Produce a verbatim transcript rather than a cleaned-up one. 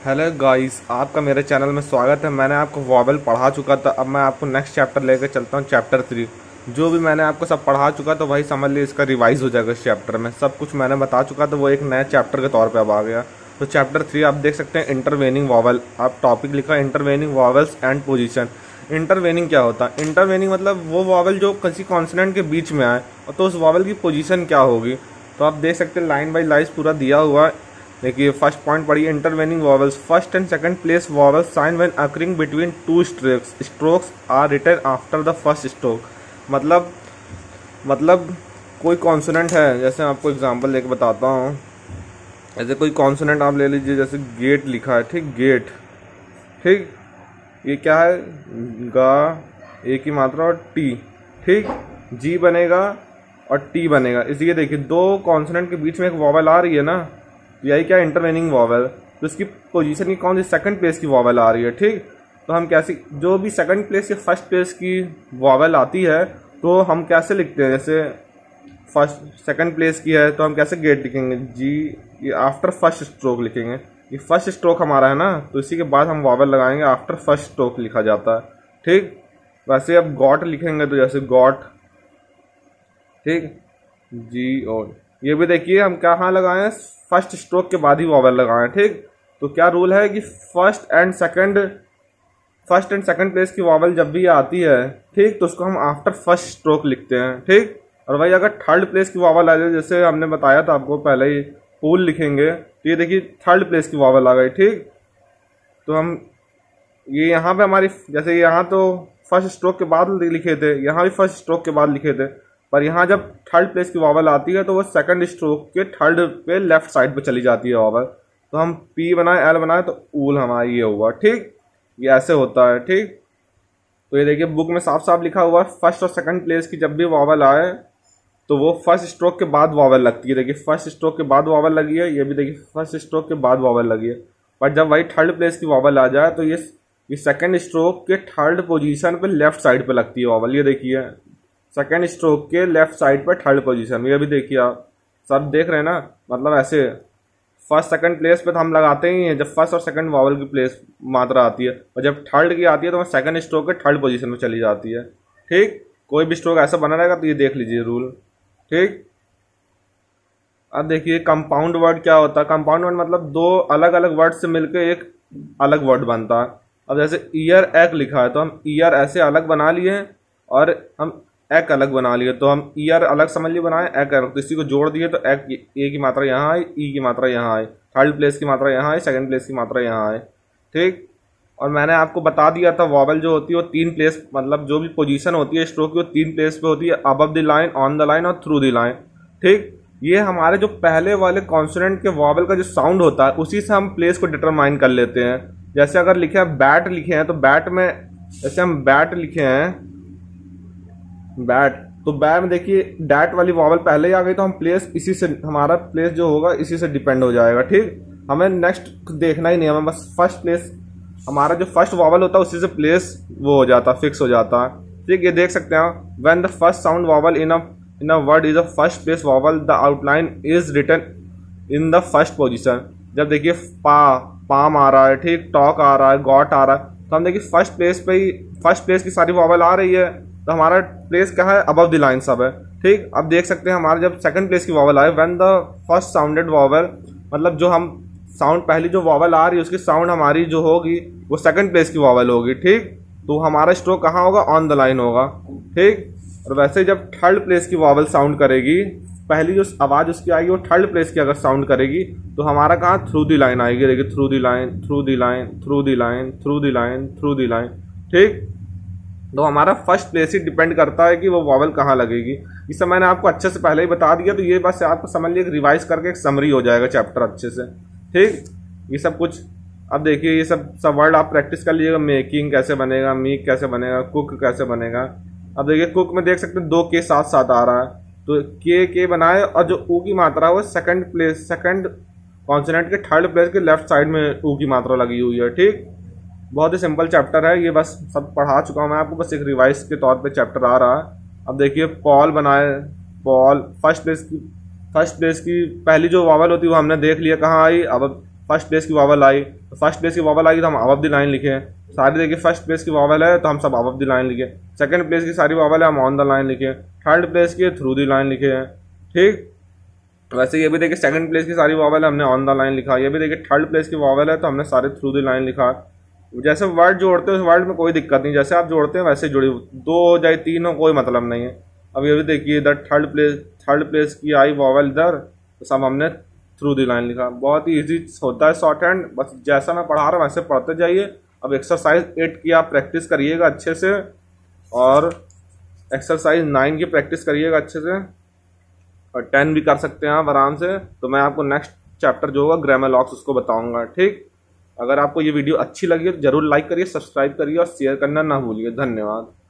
Hello guys, आपका मेरे channel में स्वागत है। मैंने आपको वॉवेल पढ़ा चुका था, अब मैं आपको नेक्स्ट चैप्टर लेकर चलता हूँ, चैप्टर थ्री। जो भी मैंने आपको सब पढ़ा चुका तो वही समझ लिए इसका रिवाइज हो जाएगा। इस चैप्टर में सब कुछ मैंने बता चुका तो वो एक नए चैप्टर के तौर पे अब आ गया। तो चैप्टर थ्री आप देख सकते हैं, इंटरवेनिंग वॉवेल। आप टॉपिक लिखा intervening vowels and position. Intervening क्या होता है? इंटरवेनिंग मतलब वो वॉवेल जो किसी कॉन्सोनेंट के बीच में आए, तो उस वॉवेल की पोजीशन क्या होगी। तो आप देख सकते हैं लाइन बाई लाइन पूरा दिया हुआ है। देखिए फर्स्ट पॉइंट पढ़िए, intervening vowels. First and second place vowels sign when occurring between two strokes strokes are written after the first stroke. मतलब मतलब कोई कॉन्सोनेंट है, जैसे आपको एग्जांपल लेके बताता हूँ। ऐसे कोई कॉन्सोनेंट आप ले लीजिए, जैसे गेट लिखा है, ठीक, गेट, ठीक, ये क्या है, गा, ए की मात्रा और टी, ठीक, जी बनेगा और टी बनेगा। इसलिए देखिए दो कॉन्सोनेंट के बीच में एक वॉवेल आ रही है ना, यही क्या इंटरवेनिंग वॉवेल। तो इसकी पोजीशन की कौन सी, सेकंड प्लेस की वॉवेल आ रही है, ठीक। तो हम कैसे, जो भी सेकंड प्लेस या फर्स्ट प्लेस की वॉवेल आती है तो हम कैसे लिखते हैं, जैसे फर्स्ट सेकंड प्लेस की है तो हम कैसे गेट लिखेंगे, जी, ये आफ्टर फर्स्ट स्ट्रोक लिखेंगे। ये फर्स्ट स्ट्रोक हमारा है ना, तो इसी के बाद हम वॉवेल लगाएंगे, आफ्टर फर्स्ट स्ट्रोक लिखा जाता है, ठीक। वैसे अब गॉट लिखेंगे तो जैसे गॉट, ठीक, जी और ये भी देखिए हम कहाँ लगाए, फर्स्ट स्ट्रोक के बाद ही वॉवेल लगाएं, ठीक। तो क्या रूल है कि first and second first and second place की वॉवेल जब भी आती है, ठीक, तो उसको हम आफ्टर फर्स्ट स्ट्रोक लिखते हैं, ठीक। और भाई अगर थर्ड प्लेस की वॉवेल आ जाए, जैसे हमने बताया था आपको पहले ही, पूल लिखेंगे तो ये देखिए थर्ड प्लेस की वॉवेल आ गई, ठीक। तो हम ये यहाँ पे हमारी, जैसे यहाँ तो फर्स्ट स्ट्रोक के बाद लिखे थे, यहाँ भी फर्स्ट स्ट्रोक के बाद लिखे थे, पर यहाँ जब थर्ड प्लेस की वॉवेल आती है तो वो सेकंड स्ट्रोक के थर्ड पे लेफ्ट साइड पे चली जाती है वॉवेल। तो हम पी बनाए, एल बनाए, तो ऊल हमारा ये हुआ, ठीक। ये ऐसे होता है, ठीक। तो ये देखिए बुक में साफ साफ लिखा हुआ है, फर्स्ट और सेकंड प्लेस की जब भी वॉवेल आए तो वो फर्स्ट स्ट्रोक के बाद वॉवेल लगती है। देखिए फर्स्ट स्ट्रोक के बाद वॉवेल लगी है, ये भी देखिए फर्स्ट स्ट्रोक के बाद वॉवेल लगी है। पर जब वही थर्ड प्लेस की वॉवेल आ जाए तो ये ये सेकंड स्ट्रोक के थर्ड पोजीशन पे लेफ्ट साइड पे लगती है वॉवेल। ये देखिए सेकेंड स्ट्रोक के लेफ्ट साइड पर थर्ड पोजीशन में, ये भी देखिए आप सब देख रहे हैं ना। मतलब ऐसे फर्स्ट सेकंड प्लेस पे तो हम लगाते ही हैं जब फर्स्ट और सेकंड वॉवेल की प्लेस मात्रा आती है, और जब थर्ड की आती है तो वह सेकंड स्ट्रोक के थर्ड पोजीशन में चली जाती है, ठीक। कोई भी स्ट्रोक ऐसा बना रहेगा तो ये देख लीजिए रूल, ठीक। अब देखिए कंपाउंड वर्ड क्या होता है। कंपाउंड वर्ड मतलब दो अलग अलग वर्ड से मिलकर एक अलग वर्ड बनता है। अब जैसे ईयर एक लिखा है तो हम ईयर ऐसे अलग बना लिए और हम एक अलग बना लिए, तो हम ईयर अलग समझ लिए बनाए, एक अलग, तो इसी को जोड़ दिए तो एक, ए की मात्रा यहाँ आई, ई की मात्रा यहाँ आई, थर्ड प्लेस की मात्रा यहाँ आई, सेकंड प्लेस की मात्रा यहाँ आई, ठीक। और मैंने आपको बता दिया था वॉवेल जो होती है वो तीन प्लेस, मतलब जो भी पोजीशन होती है स्ट्रोक की वो तीन प्लेस पे होती है, above the line, on the line और थ्रू द लाइन, ठीक। ये हमारे जो पहले वाले कॉन्सोनेंट के वॉवेल का जो साउंड होता है उसी से हम प्लेस को डिटरमाइन कर लेते हैं। जैसे अगर लिखे हैं बैट लिखे हैं तो बैट में, जैसे हम बैट लिखे हैं बैट, तो बैट में देखिए डैट वाली वॉवेल पहले ही आ गई तो हम प्लेस इसी से, हमारा प्लेस जो होगा इसी से डिपेंड हो जाएगा, ठीक। हमें नेक्स्ट देखना ही नहीं, हमें बस फर्स्ट प्लेस, हमारा जो फर्स्ट वॉवेल होता है उसी से प्लेस वो हो जाता है, फिक्स हो जाता है, ठीक। ये देख सकते हैं, when the first sound vowel in a in a word is a first place vowel the outline is written in the first position. जब देखिए पा पाम आ रहा है, ठीक, टॉक आ रहा है, गॉट आ रहा है, तो हम देखिए फर्स्ट प्लेस पे ही, फर्स्ट प्लेस की सारी वॉवेल आ रही है तो हमारा प्लेस क्या है, अबव द लाइन सब है, ठीक। अब देख सकते हैं हमारे जब सेकंड प्लेस की वॉवेल आए, when the first sounded vowel, मतलब जो हम साउंड पहली जो वॉवेल आ रही है उसकी साउंड हमारी जो होगी वो सेकंड प्लेस की वॉवेल होगी, ठीक। तो हमारा स्ट्रोक कहाँ होगा, ऑन द लाइन होगा, ठीक। और वैसे जब थर्ड प्लेस की वॉवेल साउंड करेगी, पहली जो आवाज़ उसकी आएगी वो थर्ड प्लेस की अगर साउंड करेगी तो हमारा कहाँ, थ्रू दी लाइन आएगी। देखिए through the line, through the line, through the line, through the line, through the line, ठीक। तो हमारा फर्स्ट प्लेस ही डिपेंड करता है कि वो वॉवेल कहाँ लगेगी। इसे मैंने आपको अच्छे से पहले ही बता दिया, तो ये बस आपको समझ लिया, रिवाइज करके एक समरी हो जाएगा चैप्टर अच्छे से, ठीक। ये सब कुछ अब देखिए ये सब सब वर्ड आप प्रैक्टिस कर लीजिएगा। मेकिंग कैसे बनेगा, मीक कैसे बनेगा, कुक कैसे बनेगा। अब देखिए कुक में देख सकते हैं दो के साथ साथ आ रहा है, तो के के बनाए और जो ऊ की मात्रा है वो सेकंड प्लेस, सेकंड कॉन्सोनेंट के थर्ड प्लेस के लेफ्ट साइड में ऊ की मात्रा लगी हुई है, ठीक। बहुत ही सिंपल चैप्टर है ये, बस सब पढ़ा चुका हूँ मैं आपको, बस एक रिवाइज के तौर पे चैप्टर आ रहा है। अब देखिए पॉल बनाए, पॉल फर्स्ट प्लेस की फर्स्ट प्लेस की पहली जो वॉवेल होती है वो हमने देख लिया कहाँ आई, अब फर्स्ट प्लेस की वावल आई, फर्स्ट प्लेस की वावल आई तो हम अबव द लाइन लिखे। सारी देखिए फर्स्ट प्लेस की वावल है तो हम सब अबव द लाइन लिखे। सेकंड प्लेस की सारी वावल है हम ऑन द लाइन लिखे। थर्ड प्लेस की थ्रू द लाइन लिखे हैं। ठीक, वैसे ये भी देखिए सेकंड प्लेस की सारी वावल है हमने ऑन द लाइन लिखा। ये भी देखिए थर्ड प्लेस की वावल है तो हमने सारे थ्रू द लाइन लिखा। जैसे वर्ड जोड़ते हो उस वर्ड में कोई दिक्कत नहीं, जैसे आप जोड़ते हैं वैसे जुड़ी, दो हो जाए तीन हो कोई मतलब नहीं है। अब ये भी देखिए इधर थर्ड प्लेस थर्ड प्लेस की आई वावल इधर तो सब हमने थ्रू द लाइन लिखा। बहुत ही ईजी होता है शॉर्ट हैंड, बस जैसा मैं पढ़ा रहा हूँ वैसे पढ़ते जाइए। अब एक्सरसाइज एट की आप प्रैक्टिस करिएगा अच्छे से, और एक्सरसाइज नाइन की प्रैक्टिस करिएगा अच्छे से, और टेन भी कर सकते हैं आप आराम से। तो मैं आपको नेक्स्ट चैप्टर जो होगा ग्रामर लॉक्स उसको बताऊंगा। ठीक, अगर आपको ये वीडियो अच्छी लगी तो जरूर लाइक करिए, सब्सक्राइब करिए और शेयर करना ना भूलिए। धन्यवाद।